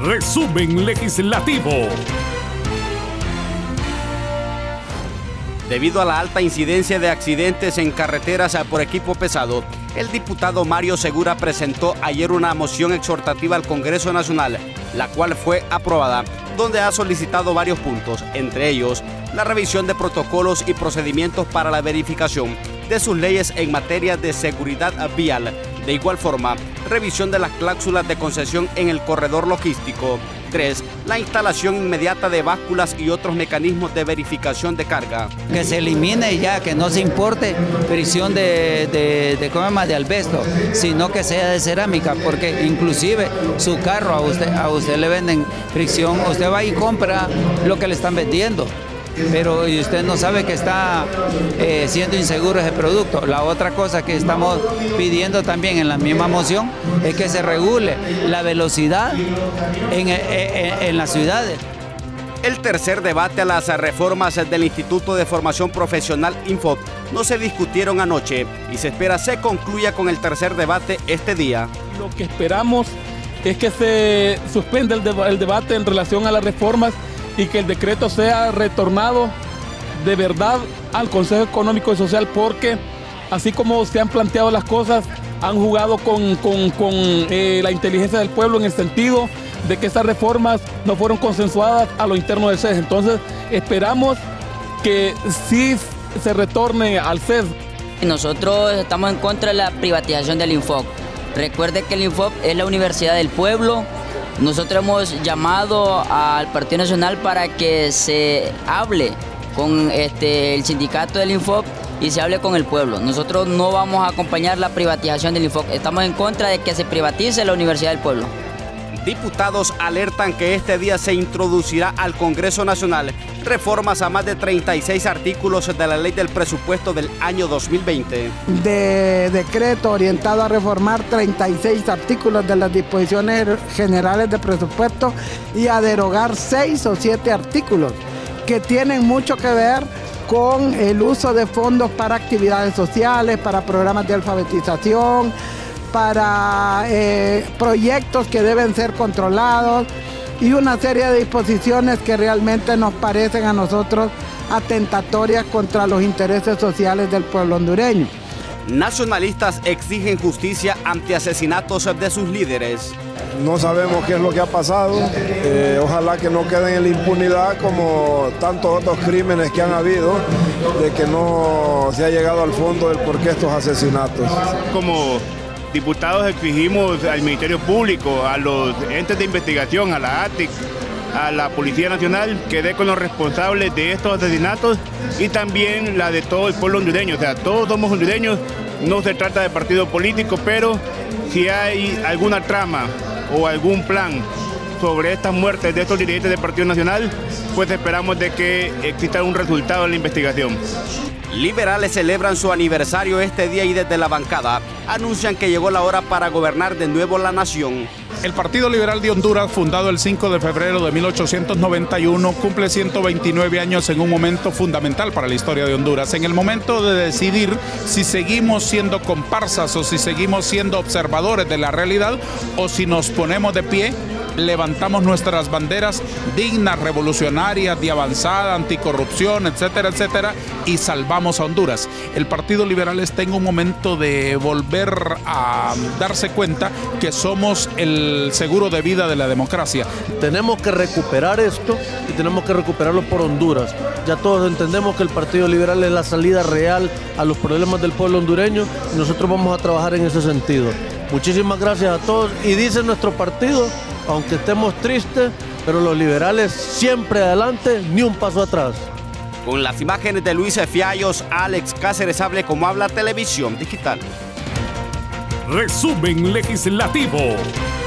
Resumen legislativo. Debido a la alta incidencia de accidentes en carreteras por equipo pesado, el diputado Mario Segura presentó ayer una moción exhortativa al Congreso Nacional, la cual fue aprobada, donde ha solicitado varios puntos, entre ellos la revisión de protocolos y procedimientos para la verificación de sus leyes en materia de seguridad vial. De igual forma, revisión de las cláusulas de concesión en el corredor logístico. 3. La instalación inmediata de básculas y otros mecanismos de verificación de carga. Que se elimine ya, que no se importe fricción de asbesto, sino que sea de cerámica, porque inclusive su carro a usted le venden fricción, usted va y compra lo que le están vendiendo, pero y usted no sabe que está siendo inseguro ese producto. La otra cosa que estamos pidiendo también en la misma moción es que se regule la velocidad en las ciudades. El tercer debate a las reformas del Instituto de Formación Profesional INFOP no se discutieron anoche y se espera se concluya con el tercer debate este día. Lo que esperamos es que se suspenda el debate en relación a las reformas y que el decreto sea retornado de verdad al Consejo Económico y Social, porque así como se han planteado las cosas, han jugado con la inteligencia del pueblo en el sentido de que estas reformas no fueron consensuadas a lo interno del CES. Entonces esperamos que sí se retorne al CES. Nosotros estamos en contra de la privatización del INFOP. Recuerde que el INFOP es la universidad del pueblo. Nosotros hemos llamado al Partido Nacional para que se hable con el sindicato del INFOP y se hable con el pueblo. Nosotros no vamos a acompañar la privatización del INFOP. Estamos en contra de que se privatice la universidad del pueblo. Diputados alertan que este día se introducirá al Congreso Nacional reformas a más de 36 artículos de la Ley del Presupuesto del año 2020. De decreto orientado a reformar 36 artículos de las disposiciones generales de presupuesto y a derogar 6 o 7 artículos que tienen mucho que ver con el uso de fondos para actividades sociales, para programas de alfabetización, para proyectos que deben ser controlados y una serie de disposiciones que realmente nos parecen a nosotros atentatorias contra los intereses sociales del pueblo hondureño. Nacionalistas exigen justicia ante asesinatos de sus líderes. No sabemos qué es lo que ha pasado, ojalá que no queden en la impunidad como tantos otros crímenes que han habido, de que no se ha llegado al fondo del por qué estos asesinatos. Como diputados exigimos al Ministerio Público, a los entes de investigación, a la ATIC, a la Policía Nacional, que dé con los responsables de estos asesinatos y también la de todo el pueblo hondureño. O sea, todos somos hondureños, no se trata de partido político, pero si hay alguna trama o algún plan sobre estas muertes de estos dirigentes del Partido Nacional, pues esperamos de que exista un resultado en la investigación. Liberales celebran su aniversario este día y desde la bancada anuncian que llegó la hora para gobernar de nuevo la nación. El Partido Liberal de Honduras, fundado el 5 de febrero de 1891, cumple 129 años en un momento fundamental para la historia de Honduras, en el momento de decidir si seguimos siendo comparsas o si seguimos siendo observadores de la realidad o si nos ponemos de pie, levantamos nuestras banderas dignas, revolucionarias, de avanzada, anticorrupción, etcétera, etcétera, y salvamos a Honduras. El Partido Liberal está en un momento de volver a darse cuenta que somos el seguro de vida de la democracia. Tenemos que recuperar esto y tenemos que recuperarlo por Honduras. Ya todos entendemos que el Partido Liberal es la salida real a los problemas del pueblo hondureño y nosotros vamos a trabajar en ese sentido. Muchísimas gracias a todos y dice nuestro partido, aunque estemos tristes, pero los liberales siempre adelante, ni un paso atrás. Con las imágenes de Luis Fiallos, Alex Cáceres Hable como habla Televisión Digital. Resumen legislativo.